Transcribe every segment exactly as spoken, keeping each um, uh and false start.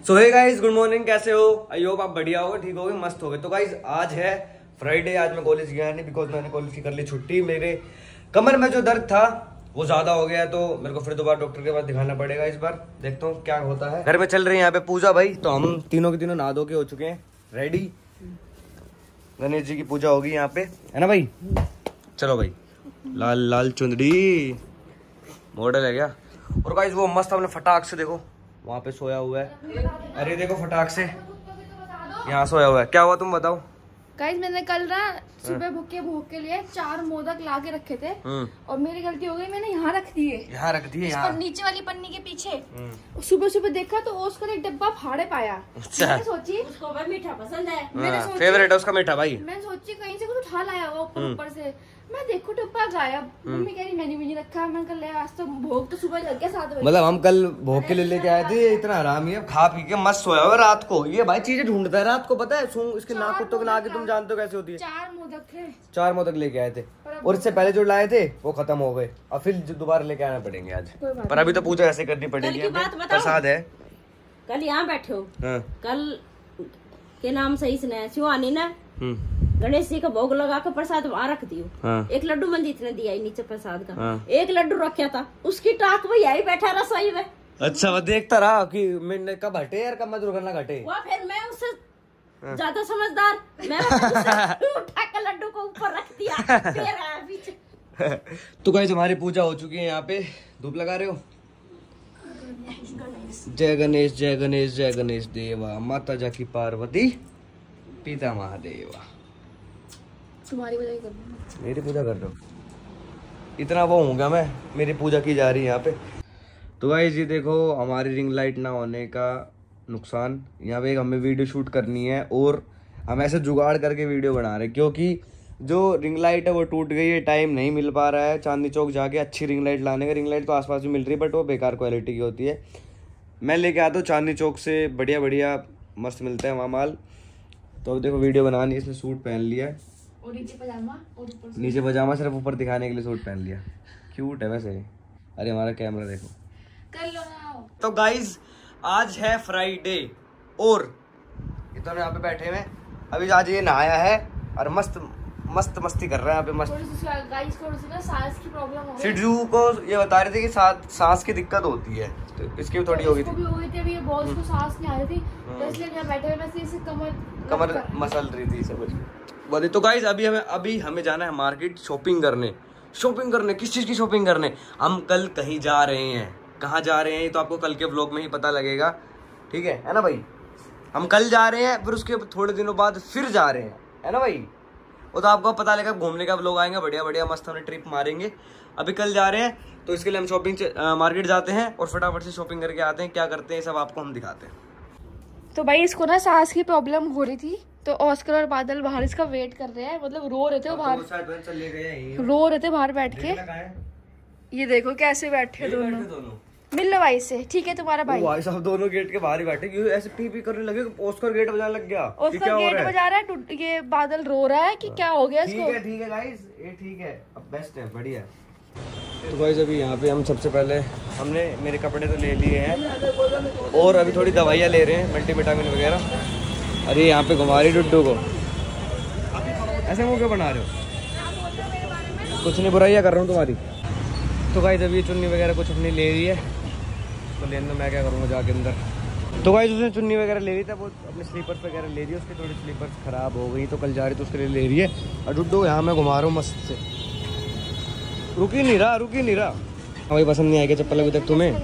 सो hey guys, good morning. कैसे हो? I hope आप बढ़िया हो, ठीक हो गए, मस्त हो गए। तो गाइस आज है फ्राइडे। आज मैं कॉलेज गया नहीं बिकॉज मैंने कॉलेज की कर ली छुट्टी। मेरे कमर में जो दर्द था वो ज्यादा हो गया, तो मेरे को फिर दोबारा डॉक्टर के पास दिखाना पड़ेगा। इस बार देखता हूँ क्या होता है। घर में चल रही है यहाँ पे पूजा भाई, तो हम तीनों के तीनों नहा धो के हो चुके हैं रेडी। गणेश जी की पूजा होगी यहाँ पे, है ना भाई? चलो भाई, लाल लाल चुंदड़ी मॉडल है क्या? और गाइस वो मस्त हमने फटाक से देखो वहाँ पे सोया हुआ है। अरे देखो फटाक से यहाँ सोया हुआ है। क्या हुआ तुम बताओ? गाइस मैंने कल ना सुबह भूखे भूख के लिए चार मोदक ला के रखे थे और मेरी गलती हो गई, मैंने यहाँ रख दिए। यहाँ रख दिए यहाँ नीचे वाली पन्नी के पीछे। सुबह सुबह देखा तो उसका एक डब्बा फाड़े पाया। मैंने सोची उसको मीठा पसंद है, मेरे फेवरेट है उसका मीठा भाई। मैंने सोची कहीं से कुछ उठा लाया होगा ऊपर ऊपर से। मैं देखो डब्बा गायब। मम्मी कह रही मैंने भी नहीं रखा। मैंने कल आज तो भोग तो सुबह लग गया सात बजे। मतलब हम कल भोग के ले लेके आए थे। इतना आराम है, खा पी के मस्त सोया हुआ रात को। ये भाई चीजें ढूंढता है रात को, पता है? सूंघ इसके नाक कुत्तों के नाक तुम जानते हो कैसे होती है। चार मोदक थे, चार मोदक लेके आए थे और इससे पहले जो लाए थे वो खत्म हो गए और फिर दोबारा लेके आना पड़ेंगे आज। पर अभी तो पूजा ऐसे करनी पड़ेगी, प्रसाद है। कल यहाँ बैठे हो, कल के नाम सही से शिवानी ना गणेश जी का भोग लगा कर प्रसाद वहाँ रख दियो। हाँ। एक लड्डू मंदिर ने दिया नीचे प्रसाद का। हाँ। एक लड्डू रखा था, उसकी टाक में यही बैठा रसोई में। अच्छा, वो देखता रहा कि मैंने कब हटे यार, कब मैं दुर्घटना घटे। वो फिर मैं उससे ज्यादा समझदार, मैं उठा कर लड्डू को ऊपर रख दिया, फिर आया पीछे। तो गाइस हमारी पूजा हो चुकी है। यहाँ पे धूप लगा रहे हो? जय गणेश जय गणेश जय गणेश देवा, माता जाकी पार्वती पिता महादेवा। तुम्हारी पूजा कर रहा मेरी पूजा कर रहा हूँ, इतना वो होगा मैं, मेरी पूजा की जा रही है यहाँ पे। तो गाइस ये देखो हमारी रिंग लाइट ना होने का नुकसान। यहाँ पे एक हमें वीडियो शूट करनी है और हम ऐसे जुगाड़ करके वीडियो बना रहे हैं क्योंकि जो रिंग लाइट है वो टूट गई है। टाइम नहीं मिल पा रहा है चांदनी चौक जाके अच्छी रिंग लाइट लाने का। रिंग लाइट तो आसपास भी मिल रही है बट वो बेकार क्वालिटी की होती है। मैं लेके आता हूँ चांदनी चौक से, बढ़िया बढ़िया मस्त मिलता है वहाँ माल। तो अब देखो वीडियो बनानी, इसने सूट पहन लिया है और नीचे पजामा और ऊपर नीचे पजामा सिर्फ ऊपर दिखाने के लिए सूट पहन लिया। क्यूट है वैसे। अरे हमारा कैमरा देखो, कर लो ना। तो गाइज आज है फ्राइडे और इतना यहाँ पे बैठे हुए। अभी आज ये नहाया है और मस्त मस्त मस्ती कर रहा है यहाँ पे मस्त। गाइस को ना सांस की प्रॉब्लम हो गई। सिद्धू को ये बता रहे थे कि सांस की दिक्कत होती है, तो इसकी भी थोड़ी हो गई थी। हो गई थी अभी, बहुत को सांस नहीं आ रही थी तो इसलिए यहाँ बैठे हुए मैं इसे कमर कमर मसल रही थी समझ बोले। तो गाइस अभी हमें अभी हमें जाना है मार्केट शॉपिंग करने। शॉपिंग करने किस चीज़ की शॉपिंग करने? हम कल कहीं जा रहे हैं। कहाँ जा रहे हैं ये तो आपको कल के व्लॉग में ही पता लगेगा, ठीक है है ना भाई? हम कल जा रहे हैं, फिर उसके थोड़े दिनों बाद फिर जा रहे हैं, है ना भाई? वो तो आपको पता लगेगा, घूमने का व्लॉग आएंगे, बढ़िया बढ़िया मस्त हमने ट्रिप मारेंगे। अभी कल जा रहे हैं तो इसके लिए हम शॉपिंग मार्केट जाते हैं और फटाफट से शॉपिंग करके आते हैं। क्या करते हैं सब आपको हम दिखाते हैं। तो भाई इसको ना सांस की प्रॉब्लम हो रही थी तो ऑस्कर और बादल बाहर इसका वेट कर रहे हैं, मतलब रो रहे थे वो बाहर, रो रहे थे बाहर बैठ के। ये देखो कैसे बैठे दोनों। मिल लो भाई से, ठीक है तुम्हारा भाई। भाई साहब दोनों गेट के बाहर ही बैठे, क्यों ऐसे पी पी करने लगे? ऑस्कर गेट बजाने लग गया। ऑस्कर गेट बजा रहा है, ये बादल रो रहा है कि क्या हो गया इसको। ठीक है ठीक है गाइस, ये ठीक है, अब बेस्ट है, बढ़िया है। तो गाइस अभी यहाँ पे हम सबसे पहले हमने मेरे कपड़े तो ले लिए हैं और अभी थोड़ी दवाइयाँ ले रहे हैं, मल्टीविटामिन वगैरह। अरे यहाँ पे घुमा रही डुड्डू को, ऐसे मुँह क्यों बना रहे हो? कुछ नहीं, बुराइयाँ कर रहा हूँ तुम्हारी। तो गाइस अभी चुन्नी वगैरह कुछ अपनी ले रही है, तो लेने मैं क्या करूँगा जाके अंदर। तो गाइस उसने चुन्नी वगैरह ले रही था, वो अपने स्लीपर्स वगैरह ले रही है। उसकी थोड़ी स्लीपर्स खराब हो गई तो कल जा रही तो उसके लिए ले रही है। और डुड्डू यहाँ मैं घुमा रहा हूँ मस्त से, रुकी नहीं रहा रुकी नहीं रहा। भाई पसंद नहीं आएगी चप्पल अभी तक तुम्हें?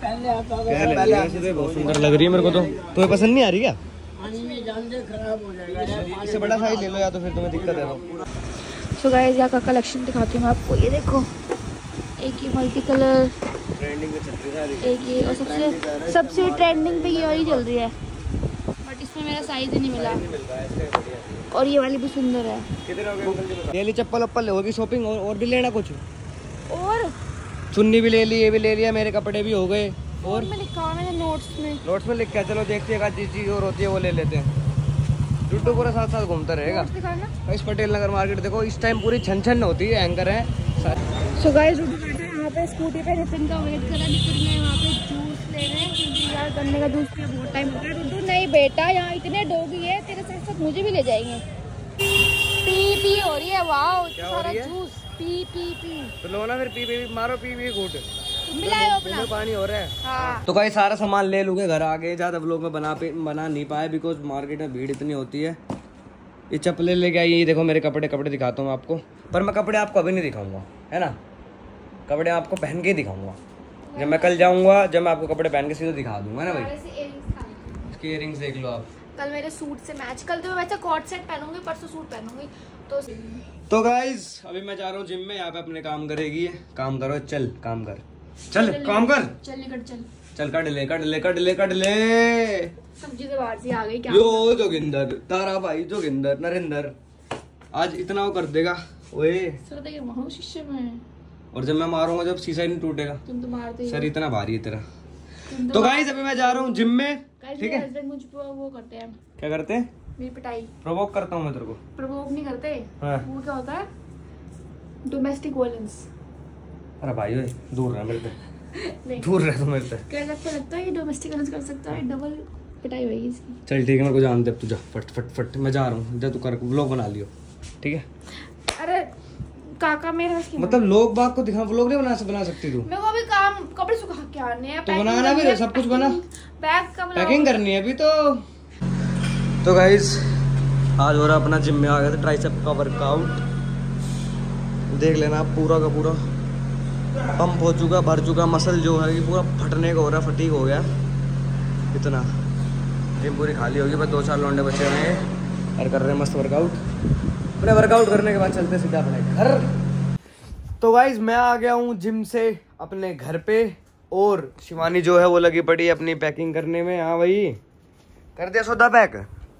पहले बहुत सुंदर लग रही है मेरे को। तो तुम्हें पसंद नहीं आ रही क्या? खराब हो जाएगा, इससे बड़ा साइज ले लो या तो फिर तुम्हें दिक्कत है। सो गाइस यहाँ का कलेक्शन दिखाती हूँ आपको। ये देखो एक ये मल्टी कलर ट्रेंडिंग में चल रही है, एक ये और सबसे सबसे ट्रेंडिंग पे ये वाली चल रही है बट इसमें मेरा साइज ही नहीं मिला। और ये वाली भी सुंदर है। ये ली चप्पल वप्पल होगी शॉपिंग और, और भी लेना कुछ? और चुन्नी भी ले ली, ये भी ले लिया, मेरे कपड़े भी हो गए। और मैं लिखा मैंने नोट्स में नोट्स में लिखा है, चलो देखते हैं जिस चीज़ और होती है वो ले लेते हैं। डुड्डू पूरा साथ साथ घूमता रहेगा। इस पटेल नगर मार्केट देखो इस टाइम पूरी छन छन होती है, एंकर है। सो गाइस डुड्डू बैठे यहाँ पे स्कूटी पे, नितिन का वेट कर रहा है। नितिन ने वहाँ पे जूस ले रहे हैं क्योंकि यार गन्ने का जूस पिए बहुत टाइम हो गया। डुडू नहीं बेटा, यहाँ इतने डॉगी है, तेरे साथ साथ मुझे भी ले जाएंगे। पी पी हो रही है, वाओ सारा जूस पी पी पी। तो लो ना फिर पी पी मारो पी पी घूट मिलाओ अपना पानी हो रहा है। हाँ। तो भाई सारा सामान ले लूँगे घर आ गए, ज़्यादा लोग में बना पे बना नहीं पाए बिकॉज मार्केट में भीड़ इतनी होती है। ये चप्पलें लेके आई, ये देखो मेरे कपड़े कपड़े दिखाता हूँ आपको, पर मैं कपड़े आपको अभी नहीं दिखाऊंगा, है ना। कपड़े आपको पहन के ही दिखाऊंगा जब मैं कल जाऊंगा, जब मैं आपको कपड़े पहन के सीधे दिखा दूंगा ना भाई। इसकी इयरिंग्स देख लो आप, कल मेरे सूट से मैच, कल तो मैं वैसे कॉट सेट पहनूंगी, परसों सूट पहनूंगी। तो तो गाइस अभी मैं जा रहा हूँ जिम में, यहाँ पे अपने काम करेगी। काम करो, चल काम कर, चल काम कर, चल निकट चल चल कट ले कट ले कट ले कट ले। सब्जी से बाहर से आ गई क्या? यो जोगिंदर, तारा भाई जोगिंदर नरेंद्र आज इतना वो कर देगा ओए। सर देखिए वहाँ शीशे में, और जब मैं मारूंगा जब शीशा ही नहीं टूटेगा। तुम तो मारते सर इतना भारी है तेरा। तो, तो गाइस अभी मैं जा रहा हूँ जिम में, ठीक है। हस्बैंड मुझ पर वो करते हैं, क्या करते हैं? मेरी पिटाई। प्रोवोक करता हूँ मैं तेरे को। प्रवोक नहीं करते। हाँ। वो क्या होता है? Domestic violence. अरे भाई ओए दूर रह मेरे से, दूर रह तू मेरे से। क्या लगता लगता है ये डोमेस्टिक वायलेंस कर सकता है, डबल पिटाई होगी इसकी। चल ठीक है, मेरे को जान दे, तू जा फट फट फट, मैं जा रहा हूँ, जा तू कर व्लॉग बना लियो, ठीक है। अरे काका मेरा मतलब लोग बाग को दिखा, व्लॉग नहीं बना बना सकती तू? मेरे को अभी काम कपड़े सुखा के आने हैं, तो बनाना भी सब कुछ बना, बैग का पैकिंग करनी है अभी तो। तो गाइस आज हो रहा अपना जिम में आ गया था ट्राइसेप का वर्कआउट, देख लेना आप, पूरा का पूरा पंप हो चुका, भर चुका, मसल जो है ये पूरा फटने का हो रहा, फटीक हो गया इतना। जिम पूरी खाली होगी, बस दो चार लौंडे बचे हुए हैं और कर रहे हैं मस्त वर्कआउट। अपने वर्कआउट करने के बाद चलते सीधा अपने घर। तो गाइस मैं आ गया हूँ जिम से अपने घर पे, और शिवानी जो है वो लगी पड़ी अपनी पैकिंग करने में। हाँ भाई कर दिया सौदा पैक,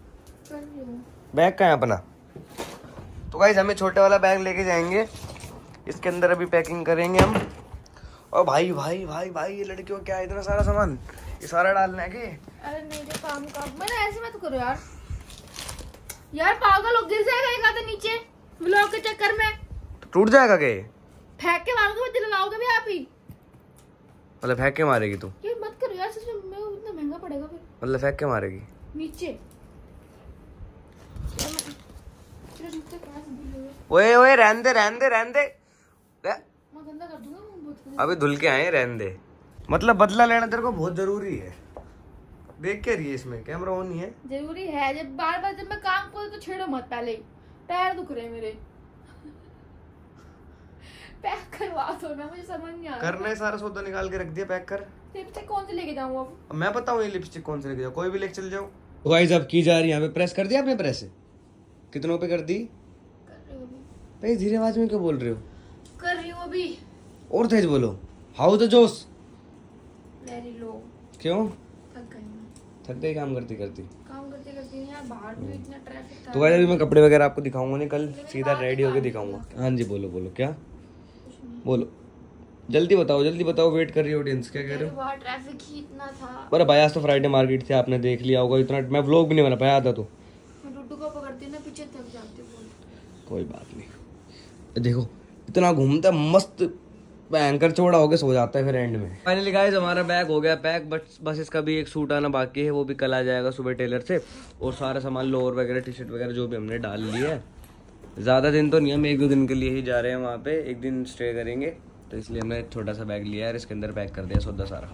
बैग कहाँ है अपना? तो गाइस हमें छोटे वाला बैग लेके जाएंगे, इसके अंदर अभी पैकिंग करेंगे हम। और भाई भाई भाई भाई ये लड़कियों क्या है इतना सारा सामान, ये सारा डालना है कि? अरे मेरे काम का मैंने ऐसे मत करो यार, यार पागल लोग गिर जाएगा एक आधे नीचे व्लॉग के चक्कर में। तो टूट जाएगा क्या? फेंक के मारोगे, दिलवाओगे भी आप ही? मतलब फेंक के मारेगी तू? ये मत करो यार, सच में मैं इतना महंगा पड़ेगा फिर। मतलब फेंक के मारेगी नीचे? ओए ओए रहने दे रहने दे रहने दे, मैं गंदा कर दूंगा बहुत। अभी धुल के आए रहने दे। मतलब बदला लेना तेरे को बहुत जरूरी है, देख के रही है इसमें कैमरा ऑन ही है। जरूरी है, जब बार बार जब मैं काम करूँ तो छेड़ो मत, पहले पैर दुख रहे मेरे। पैक करवा दो ना, मुझे समझ नहीं आ रहा। करना है सारा सौदा निकाल के रख दिया, पैक कर। लिपस्टिक कौन से लेके जाऊँ अब? मैं बताऊँ ये लिपस्टिक कौन से लेके जाओ, कोई भी लेके चल जाओ। तो गाइस अब की जा रही है, यहाँ पे प्रेस कर दिया आपने? प्रेस कितनों पे कर दी? भाई धीरे आवाज में क्यों बोल रहे हो? कर रही हूँ अभी। और तेज बोलो। हाउ द जोश? Very low. क्यों? थक गई मैं। थक गई काम करती करती? काम करते करते यार, बाहर भी इतना ट्रैफिक था। तो गाइस अभी मैं कपड़े वगैरह आपको दिखाऊंगा नहीं, कल सीधा रेडी होके दिखाऊंगा। हाँ जी बोलो बोलो, क्या बोलो, जल्दी बताओ जल्दी बताओ, वेट कर रही है ऑडियंस। क्या कह रहे हो? बाहर ट्रैफिक ही इतना था। अरे भाई आज तो फ्राइडे मार्केट थी, आपने देख लिया होगा, इतना मैं व्लॉग भी नहीं बना पाया था। तो डुडू को पकड़ती ना पीछे थक जाती बोल। कोई बात नहीं, देखो इतना घूमता मस्त, एंकर चौड़ा होके सो जाता है फिर एंड में। फाइनली गाइस हमारा बैग हो गया पैक, बस बस इसका भी एक सूट आना बाकी है, वो भी कल आ जाएगा सुबह टेलर से। और सारा सामान लोअर वगैरह टी शर्ट वगैरह जो भी हमने डाल लिया है। ज़्यादा दिन तो नहीं, हम एक दो दिन के लिए ही जा रहे हैं वहाँ पे, एक दिन स्टे करेंगे, तो इसलिए हमने छोटा सा बैग लिया है, इसके अंदर पैक कर दिया सौदा सारा।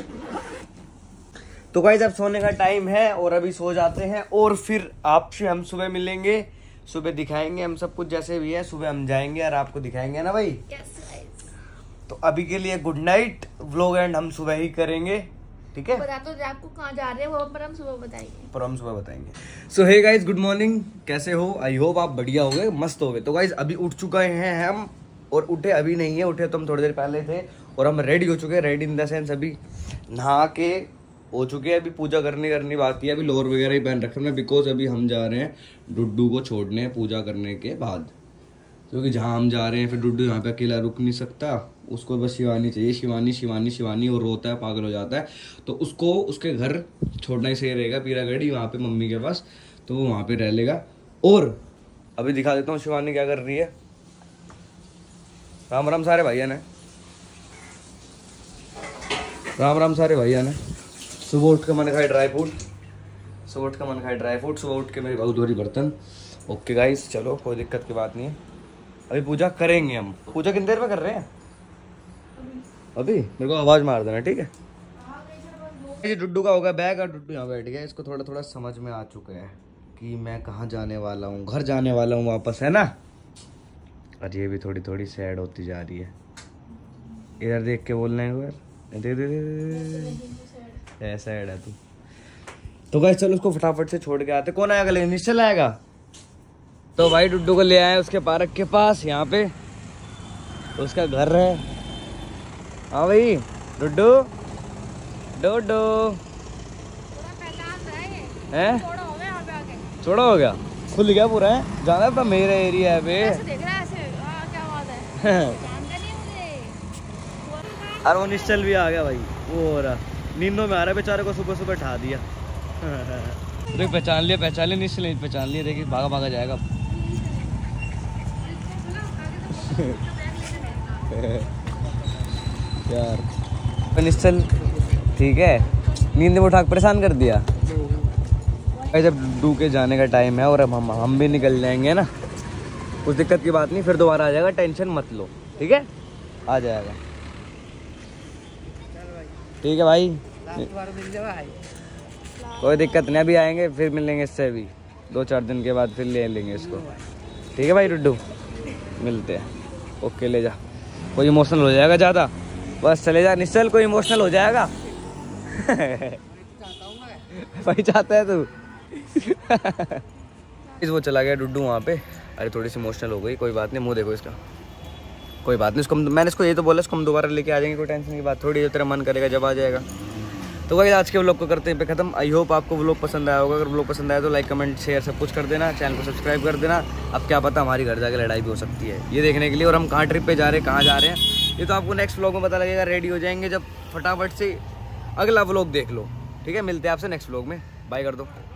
तो गाइस अब सोने का टाइम है और अभी सो जाते हैं, और फिर आपसे हम सुबह मिलेंगे, सुबह दिखाएंगे हम सब कुछ जैसे भी है, सुबह हम जाएंगे और आपको दिखाएंगे ना भाई। yes, तो अभी के लिए गुड नाइट, व्लॉग एंड हम सुबह ही करेंगे, ठीक है। बता तो आपको कहाँ जा रहे हैं वो पर हम सुबह बताएंगे, पर हम सुबह बताएंगे। So hey guys good morning, कैसे हो? आई होप आप बढ़िया हो गए, मस्त हो गए। तो गाइस अभी उठ चुके हैं हम, और उठे अभी नहीं है, उठे तो हम थोड़ी देर पहले थे, और हम रेडी हो चुके हैं। रेडी इन द सेंस अभी नहा के हो चुके हैं, अभी पूजा करनी करनी बाकी है। अभी लोअर वगैरह ही पहन रखे हैं बिकॉज अभी हम जा रहे हैं डुड्डू को छोड़ने पूजा करने के बाद, क्योंकि जहाँ हम जा रहे हैं फिर डुड्डू यहाँ पे अकेला रुक नहीं सकता, उसको बस शिवानी चाहिए, शिवानी शिवानी शिवानी, और रोता है, पागल हो जाता है। तो उसको उसके घर छोड़ना ही सही रहेगा, पीरागढ़ी वहाँ पे मम्मी के पास, तो वो वहाँ पे रह लेगा। और अभी दिखा देता हूँ शिवानी क्या कर रही है। राम राम सारे भैया ने। राम राम सारे भैया ने। सुबह उठ के मैंने खाई ड्राई फ्रूट, सुबह उठ के मैंने खाई ड्राई फ्रूट, सुबह उठ के मेरी बहुत धोरी बर्तन। ओके गाइस, चलो कोई दिक्कत की बात नहीं है। अभी पूजा करेंगे हम। पूजा कितनी देर में कर रहे हैं? अभी मेरे को आवाज़ मार देना, ठीक है? ये डुड्डू का होगा बैग और डुड्डू यहाँ बैठ गया। इसको थोड़ा थोड़ा समझ में आ चुका है कि मैं कहाँ जाने वाला हूँ, घर जाने वाला हूँ वापस, है ना? और ये भी थोड़ी थोड़ी सैड होती जा रही है। इधर देख के बोलना है यार, दे दे दे सैड है तू। तो गाइस चलो उसको फटाफट से छोड़ के आते। कौन आएगा लेकिन? निश्चल आएगा। तो भाई डुड्डू को ले आए उसके पार्क के पास, यहाँ पे उसका घर है। हाँ भाई डुड्डू, डुड्डू है छोड़ा हो गया, खुल गया पूरा है। जाना है मेरा एरिया है बे। अरे वो निश्चल भी आ गया भाई, वो हो रहा नींदों में आ रहा है बेचारे को, सुबह सुबह उठा दिया। देख पहचान लिया, पहचान लिया निश्चल, नहीं पहचान लिया। देखिए भागा भागा जाएगा यार निश्चल। ठीक है, नींद में उठा के परेशान कर दिया। जब डू के जाने का टाइम है और अब हम हम भी निकल जाएंगे ना, कुछ दिक्कत की बात नहीं, फिर दोबारा आ जाएगा, टेंशन मत लो, ठीक है? आ जाएगा, ठीक है भाई, कोई दिक्कत नहीं। अभी आएंगे फिर मिलेंगे इससे भी दो चार दिन के बाद, फिर ले लेंगे इसको, ठीक है भाई? डुड्डू मिलते हैं। ओके ले जा, कोई इमोशनल हो जाएगा ज़्यादा, बस चले जा निश्चल, कोई इमोशनल हो जाएगा। भाई चाहता है तू? इस वो चला गया डुड्डू वहाँ पे। अरे थोड़ी सी इमोशनल हो गई, कोई बात नहीं, मुंह देखो इसका, कोई बात नहीं। उसको मैंने इसको ये तो बोला, इसको हम दोबारा लेके आ जाएंगे, कोई टेंशन की बात थोड़ी, जो तेरा मन करेगा जब आ जाएगा। तो भाई आज के व्लॉग को करते हैं पे खत्म। आई होप आपको व्लॉग पसंद आया होगा। अगर व्लॉग पसंद आया तो लाइक कमेंट शेयर सब कुछ कर देना, चैनल को सब्सक्राइब कर देना। अब क्या पता हमारी घर जाके लड़ाई भी हो सकती है, ये देखने के लिए। और हम कहाँ ट्रिप पे जा रहे हैं, कहाँ जा रहे हैं, ये तो आपको नेक्स्ट व्लॉग में पता लगेगा। रेडी हो जाएंगे जब फटाफट से अगला व्लॉग देख लो, ठीक है? मिलते हैं आपसे नेक्स्ट व्लॉग में, बाय कर दो।